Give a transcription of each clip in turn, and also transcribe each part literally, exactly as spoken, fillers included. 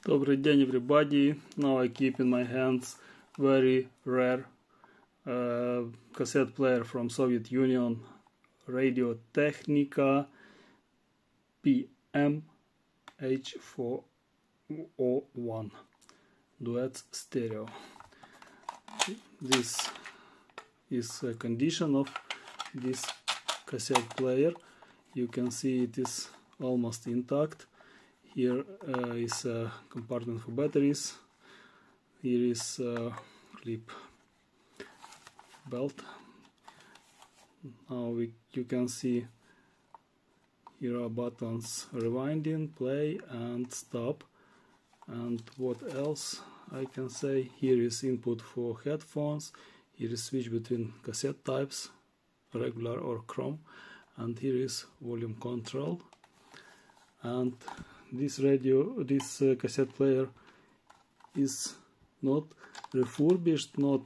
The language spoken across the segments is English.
Добрый день, everybody. Now I keep in my hands very rare uh, cassette player from Soviet Union, RADIOTEHNIKA P M eight four zero one Duet Stereo. This is a condition of this cassette player. You can see it is almost intact. Here uh, is a compartment for batteries. Here is a clip belt. Now we, you can see here are buttons rewinding, play and stop. And what else I can say? Here is input for headphones. Here is switch between cassette types, regular or chrome. And here is volume control. And this radio, this uh, cassette player is not refurbished, not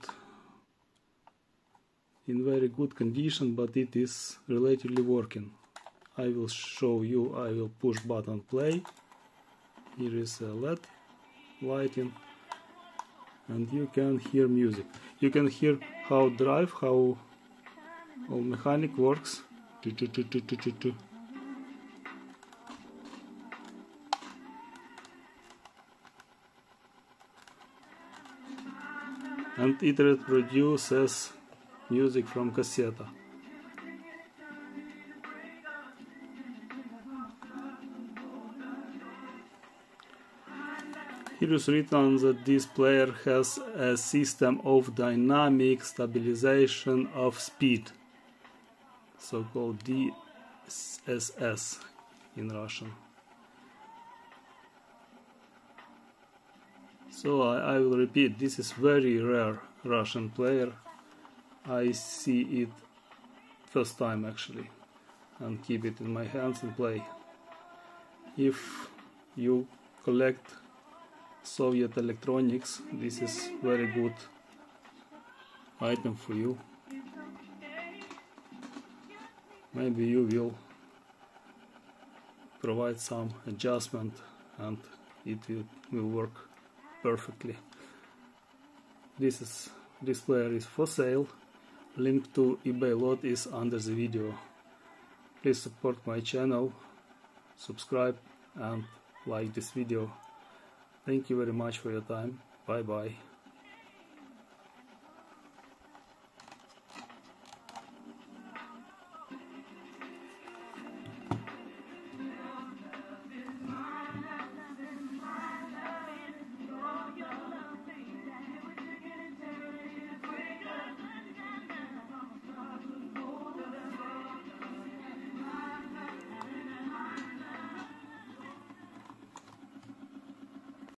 in very good condition, but it is relatively working. I will show you. I will push button play. Here is a L E D lighting, and you can hear music. You can hear how drive, how all mechanic works. And it reproduces music from cassette. Here is written that this player has a system of dynamic stabilization of speed, so-called D S S in Russian. So I, I will repeat, this is very rare Russian player. I see it first time actually, and keep it in my hands and play. If you collect Soviet electronics, this is very good item for you. Maybe you will provide some adjustment and it will, will work perfectly. This is this player is for sale. Link to eBay lot is under the video. Please support my channel, subscribe and like this video. Thank you very much for your time. Bye bye.